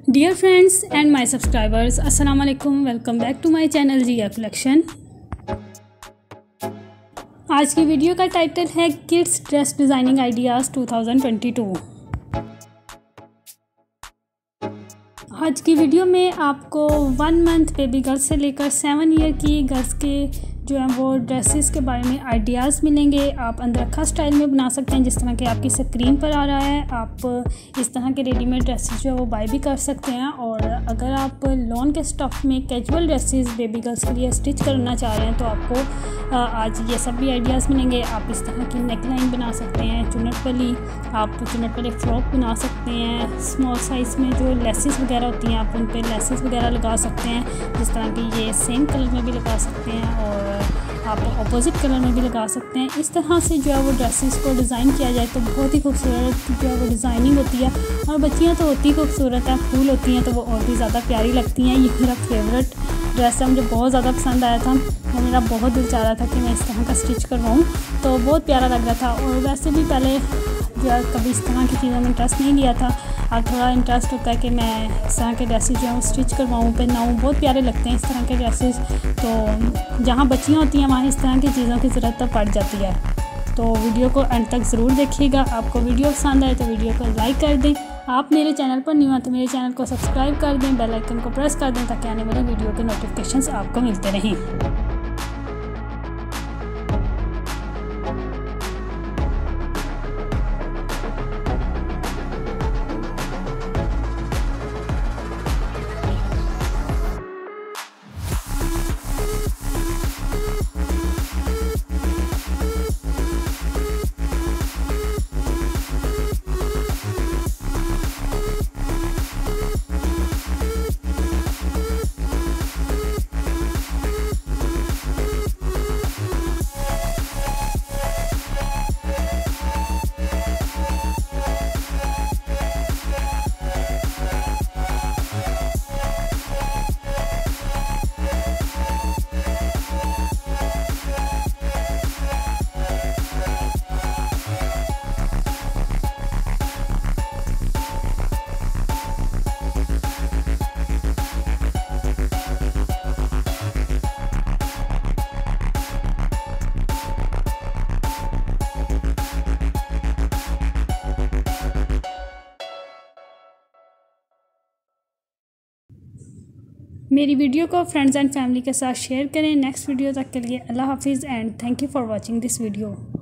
Dear friends and my subscribers, अस्सलाम वालेकुम। Welcome back to my channel Jiya collection. आज की वीडियो का टाइटल है किड्स ड्रेस डिज़ाइनिंग आइडियाज़ 2022। आज की वीडियो में आपको 1 मंथ बेबी गर्ल्स से लेकर 7 ईयर की गर्ल्स के जो है वो ड्रेसेस के बारे में आइडियाज़ मिलेंगे। आप अंदरखा स्टाइल में बना सकते हैं, जिस तरह के आपकी स्क्रीन पर आ रहा है। आप इस तरह के रेडीमेड ड्रेसेस जो है वो बाय भी कर सकते हैं। और अगर आप लॉन के स्टफ़ में कैजुअल ड्रेसेस बेबी गर्ल्स के लिए स्टिच करना चाह रहे हैं तो आपको आज ये सब भी आइडियाज़ मिलेंगे। आप इस तरह की नेक लाइन बना सकते हैं, चुन्नट वाली। आप चुन्नट वाले फ्रॉक बना सकते हैं। स्मॉल साइज़ में जो लेसेस वगैरह होती हैं आप उन पर लेसेस वगैरह लगा सकते हैं, जिस तरह की ये सेम कलर में भी लगा सकते हैं और आप अपोजिट कलर में भी लगा सकते हैं। इस तरह से जो है वो ड्रेसेस को डिज़ाइन किया जाए तो बहुत ही खूबसूरत जो है वो डिज़ाइनिंग होती है। और बच्चियाँ तो होती खूबसूरत हैं, फूल होती हैं तो वो और भी ज़्यादा प्यारी लगती हैं। ये मेरा फेवरेट ड्रेस है, मुझे बहुत ज़्यादा पसंद आया था और मेरा बहुत दिल चाह रहा था कि मैं इस तरह का स्टिच करवाऊँ, तो बहुत प्यारा लग रहा था। और वैसे भी पहले जो है कभी इस तरह की चीज़ों में इंटरेस्ट नहीं लिया था। अब थोड़ा इंटरेस्ट होता है कि मैं इस तरह के ड्रेसेस जो है वो स्टिच करवाऊँ, पहनाऊँ। बहुत प्यारे लगते हैं इस तरह के ड्रेसेस। तो जहाँ बच्चियाँ होती हैं वहाँ इस तरह की चीज़ों की ज़रूरत तो पड़ जाती है। तो वीडियो को अंत तक ज़रूर देखिएगा। आपको वीडियो पसंद आए तो वीडियो को लाइक कर दें। आप मेरे चैनल पर न्यू हैं तो मेरे चैनल को सब्सक्राइब कर दें, बेल आइकन को प्रेस कर दें ताकि आने वाली वीडियो के नोटिफिकेशंस आपको मिलते रहें। मेरी वीडियो को फ्रेंड्स एंड फैमिली के साथ शेयर करें। नेक्स्ट वीडियो तक के लिए अल्लाह हाफिज़ and thank you for watching this video.